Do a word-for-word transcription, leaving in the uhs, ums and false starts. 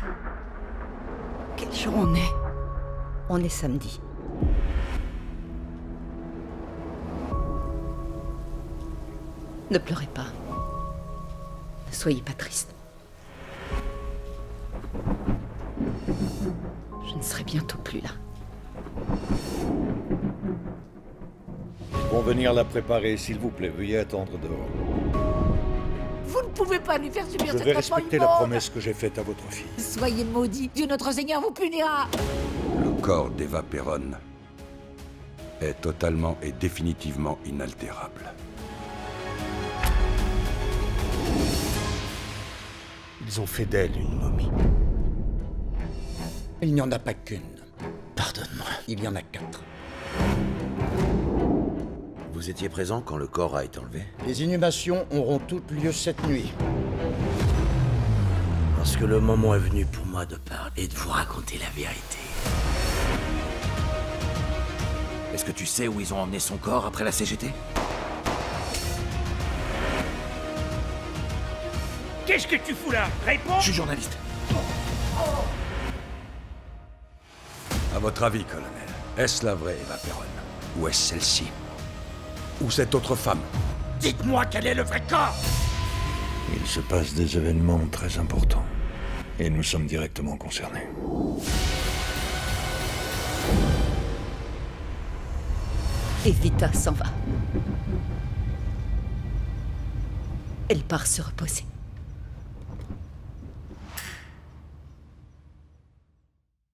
Quel jour on est? On est samedi. Ne pleurez pas. Ne soyez pas triste. Je ne serai bientôt plus là. Ils vont venir la préparer, s'il vous plaît. Veuillez attendre dehors. Vous ne pouvez pas lui faire subir Je ce vais traitement respecter la immonde. promesse que j'ai faite à votre fille. Soyez maudit, Dieu notre Seigneur vous punira. Le corps d'Eva Perron est totalement et définitivement inaltérable. Ils ont fait d'elle une momie. Il n'y en a pas qu'une. Pardonne-moi. Il y en a quatre. Vous étiez présent quand le corps a été enlevé? Les inhumations auront toutes lieu cette nuit. Parce que le moment est venu pour moi de parler et de vous raconter la vérité. Est-ce que tu sais où ils ont emmené son corps après la C G T? Qu'est-ce que tu fous là? Réponds! Je suis journaliste. À votre avis, colonel, est-ce la vraie Eva Perron? Ou est-ce celle-ci? Ou cette autre femme? Dites-moi quel est le vrai corps! Il se passe des événements très importants. Et nous sommes directement concernés. Evita s'en va. Elle part se reposer.